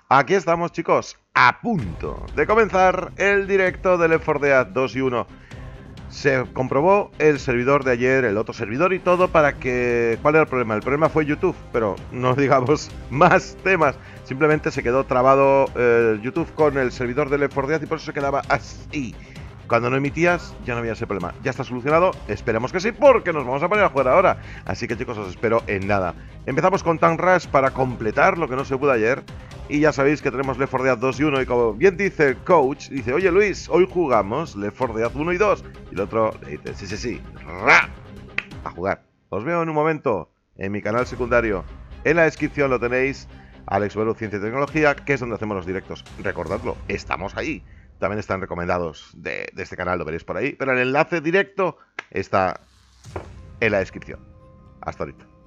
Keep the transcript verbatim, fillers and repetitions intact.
Aquí estamos, chicos, a punto de comenzar el directo de Left four Dead dos y uno. Se comprobó el servidor de ayer, el otro servidor y todo para que... ¿Cuál era el problema? El problema fue YouTube, pero no digamos más temas. Simplemente se quedó trabado eh, YouTube con el servidor de Left four Dead y por eso se quedaba así. Cuando no emitías ya no había ese problema. Ya está solucionado, esperemos que sí, porque nos vamos a poner a jugar ahora. Así que, chicos, os espero en nada. Empezamos con Tank Rush para completar lo que no se pudo ayer. Y ya sabéis que tenemos Left four Dead dos y uno. Y como bien dice el coach, dice: oye Luis, hoy jugamos Left four Dead uno y dos. Y el otro le dice: sí, sí, sí, ¡ra! A jugar. Os veo en un momento en mi canal secundario. En la descripción lo tenéis, Alex Belu Ciencia y Tecnología, que es donde hacemos los directos. Recordadlo, estamos ahí. También están recomendados de, de este canal, lo veréis por ahí. Pero el enlace directo está en la descripción. Hasta ahorita.